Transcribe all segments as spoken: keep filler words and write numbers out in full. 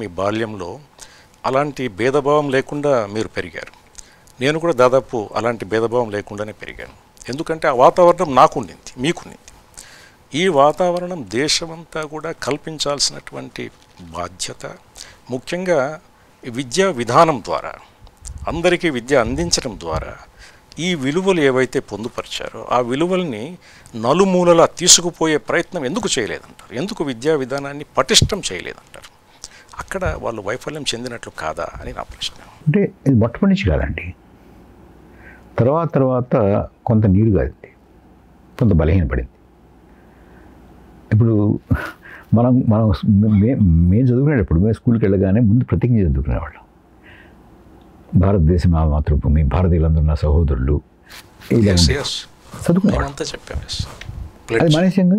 మీ బాల్యంలో అలాంటి భేదభావం లేకుండా మీరు పెరిగారు. నేను కూడా దాదాపు అలాంటి భేదభావం లేకుండానే పెరిగాను. ఎందుకంటే ఆ వాతావరణం నాకుండింది, మీకుండింది. ఈ వాతావరణం దేశమంతా కూడా కల్పించాల్సినటువంటి బాధ్యత, ముఖ్యంగా విద్యా విధానం ద్వారా, అందరికీ విద్య అందించడం ద్వారా ఈ విలువలు ఏవైతే పొందుపరిచారో ఆ విలువల్ని నలుమూలలా తీసుకుపోయే ప్రయత్నం ఎందుకు చేయలేదంటారు? ఎందుకు విద్యా విధానాన్ని పటిష్టం చేయలేదంటారు? అక్కడ వాళ్ళు వైఫల్యం చెందినట్లు కాదా అని నా ప్రశ్న. అంటే ఇది మొట్టమొదటి నుంచి కాదండి, తర్వాత తర్వాత కొంత నీరు కాదింది, కొంత బలహీనపడింది. ఇప్పుడు మనం మనం మేము చదువుకునేటప్పుడు మేము స్కూల్కి వెళ్ళగానే ముందు ప్రతిజ్ఞ చదువుకునేవాళ్ళం. భారతదేశం నా మాతృభూమి, భారతీయులందరూ నా సహోదరులు, చదువుకునేవాళ్ళం. అది మానేసంగా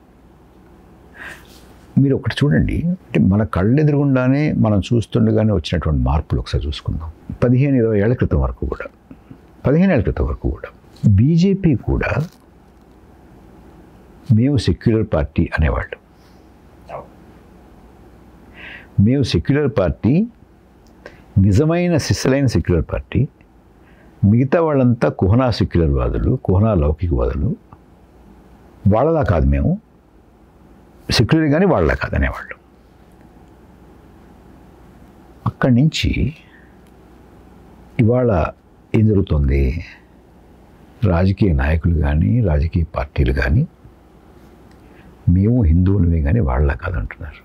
మీరు ఒకటి చూడండి, అంటే మన కళ్ళెదురుగుండానే మనం చూస్తుండగానే వచ్చినటువంటి మార్పులు ఒకసారి చూసుకుందాం. పదిహేను ఇరవై ఏళ్ల క్రితం వరకు కూడా పదిహేను ఏళ్ల క్రితం వరకు కూడా బీజేపీ కూడా మేము సెక్యులర్ పార్టీ అనేవాళ్ళు. మేము సెక్యులర్ పార్టీ, నిజమైన సిస్సలైన సెక్యులర్ పార్టీ. మిగతా వాళ్ళంతా కుహనా సెక్యులర్ వాదులు, కుహనా లౌకికవాదులు. వాళ్ళలా కాదు, మేము సెక్యులర్ కానీ వాళ్ళలా కాదనేవాళ్ళు. అక్కడి నుంచి ఇవాళ ఏం జరుగుతుంది? రాజకీయ నాయకులు కానీ రాజకీయ పార్టీలు కానీ మేము హిందువులమే కానీ వాళ్ళ కాదంటున్నారు.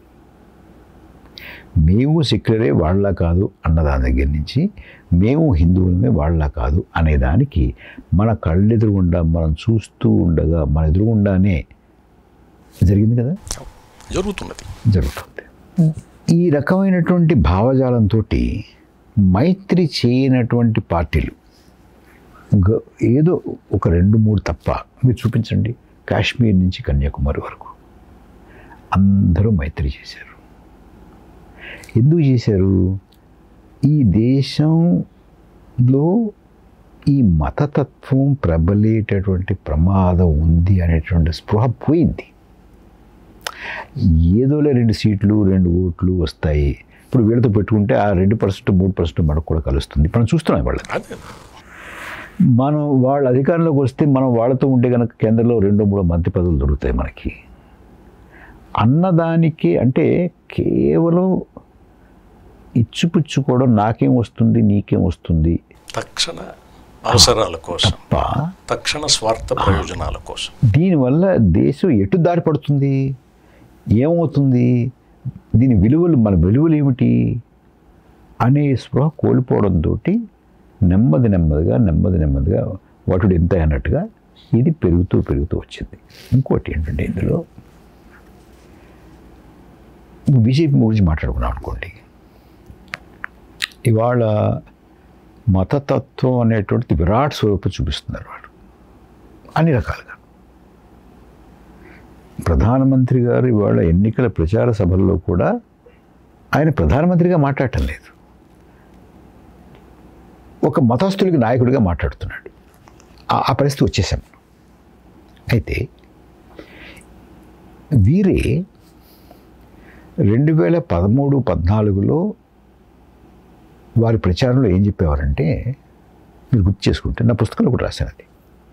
మేము సెక్యులరే వాళ్ళ కాదు అన్నదాని దగ్గర నుంచి మేము హిందువులమే వాళ్ళ కాదు అనేదానికి మన కళ్ళెదురుగుండా మనం చూస్తూ ఉండగా మన ఎదురుగుండానే జరిగింది కదా, జరుగుతున్నది జరుగుతుంది. ఈ రకమైనటువంటి భావజాలంతో మైత్రి చేయనటువంటి పార్టీలు ఏదో ఒక రెండు మూడు తప్ప మీరు చూపించండి. కాశ్మీర్ నుంచి కన్యాకుమారి వరకు అందరూ మైత్రి చేశారు. ఎందుకు చేశారు? ఈ దేశంలో ఈ మతతత్వం ప్రబలేటటువంటి ప్రమాదం ఉంది అనేటువంటి స్పృహ పోయింది. ఏదోలే రెండు సీట్లు రెండు ఓట్లు వస్తాయి, ఇప్పుడు వీళ్ళతో పెట్టుకుంటే ఆ రెండు పర్సెంట్ మూడు పర్సెంట్ మనకు కూడా కలుస్తుంది. మనం చూస్తున్నాం వాళ్ళని. మనం వాళ్ళ అధికారంలోకి వస్తే మనం వాళ్ళతో ఉంటే కనుక కేంద్రంలో రెండో మూడో మంత్రి పదవులు దొరుకుతాయి మనకి అన్నదానికి. అంటే కేవలం ఇచ్చిపుచ్చుకోవడం, నాకేం వస్తుంది నీకేం వస్తుంది, తక్షణ అవసరాల కోసం, తక్షణ స్వార్థ ప్రయోజనాల కోసం. దీనివల్ల దేశం ఎటు దారి పడుతుంది, ఏమవుతుంది, దీని విలువలు, మన విలువలు ఏమిటి అనే స్పృహ కోల్పోవడంతో నెమ్మది నెమ్మదిగా నెమ్మది నెమ్మదిగా వాటుడు ఎంత అన్నట్టుగా ఇది పెరుగుతూ పెరుగుతూ వచ్చింది. ఇంకోటి ఏంటంటే, ఇందులో బీజేపీ గురించి మాట్లాడుకున్నాం అనుకోండి, ఇవాళ మతతత్వం అనేటువంటిది విరాట్ స్వరూపం చూపిస్తున్నారు వాడు అన్ని రకాలుగా. ప్రధానమంత్రి గారు ఇవాళ ఎన్నికల ప్రచార సభల్లో కూడా ఆయన ప్రధానమంత్రిగా మాట్లాడటం లేదు, ఒక మతస్థులకి నాయకుడిగా మాట్లాడుతున్నాడు. ఆ పరిస్థితి వచ్చేసాం. అయితే వీరే రెండు వేల పదమూడు పద్నాలుగులో వారి ప్రచారంలో ఏం చెప్పేవారంటే, మీరు గుర్తు చేసుకుంటే నా పుస్తకంలో కూడా రాశానండి,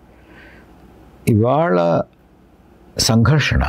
ఇవాళ సంఘర్షణ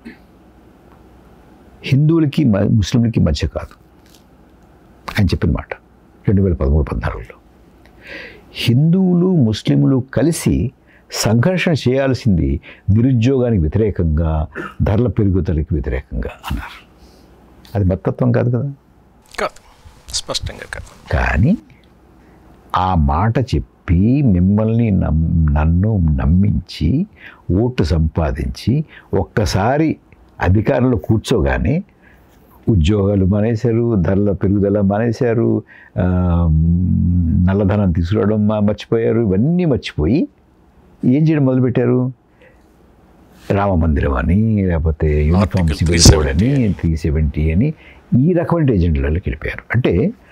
హిందువులకి ముస్లింలకి మధ్య కాదు ఆయన చెప్పిన మాట. రెండు వేల పదమూడు పద్నాలుగులో హిందువులు ముస్లింలు కలిసి సంఘర్షణ చేయాల్సింది నిరుద్యోగానికి వ్యతిరేకంగా, ధరల పెరుగుదలకి వ్యతిరేకంగా అన్నారు. అది మతత్వం కాదు కదా, కాదు, స్పష్టంగా కాదు. కానీ ఆ మాట చెప్పి మిమ్మల్ని నమ్ నన్ను నమ్మించి ఓటు సంపాదించి ఒక్కసారి అధికారంలో కూర్చోగానే ఉద్యోగాలు మానేశారు, ధరల పెరుగుదల మానేశారు, నల్లధనం తీసుకురావడం మర్చిపోయారు. ఇవన్నీ మర్చిపోయి ఏం చేయడం మొదలుపెట్టారు? రామ మందిరం అని, లేకపోతే యూనిఫామ్ సివిల్ కోడ్ అని, త్రీ సెవెంటీ అని ఈ రకమైన ఏజెంట్లలోకి వెళ్ళిపోయారు. అంటే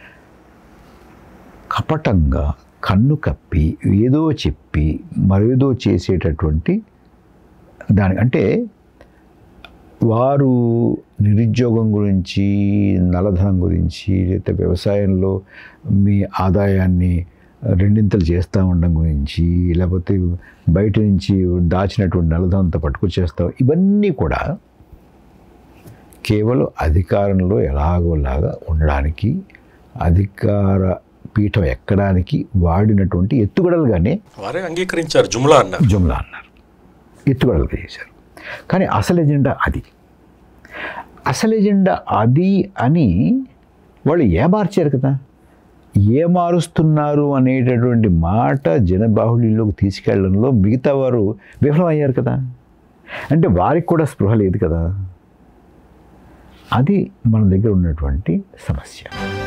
కపటంగా కన్ను కప్పి ఏదో చెప్పి మరేదో చేసేటటువంటి దాని, అంటే వారు నిరుద్యోగం గురించి, నల్లధనం గురించి, లేకపోతే వ్యవసాయంలో మీ ఆదాయాన్ని రెండింతలు చేస్తూ ఉండడం గురించి, లేకపోతే బయట నుంచి దాచినటువంటి నల్లధనంతో పట్టుకొచ్చేస్తాం, ఇవన్నీ కూడా కేవలం అధికారంలో ఎలాగోలాగా ఉండడానికి, అధికార పీఠం ఎక్కడానికి వాడినటువంటి ఎత్తుగడలుగానే వారే అంగీకరించారు, జుమ్లా అన్నారు జుమ్లా అన్నారు, ఎత్తుగడలుగా చేశారు. కానీ అసలు ఎజెండా అది అసలు ఎజెండా అది అని వాళ్ళు ఏమార్చారు కదా. ఏమారుస్తున్నారు అనేటటువంటి మాట జనబాహుళ్యంలోకి తీసుకెళ్లడంలో మిగతా వారు విఫలమయ్యారు కదా. అంటే వారికి కూడా స్పృహ లేదు కదా. అది మన దగ్గర ఉన్నటువంటి సమస్య.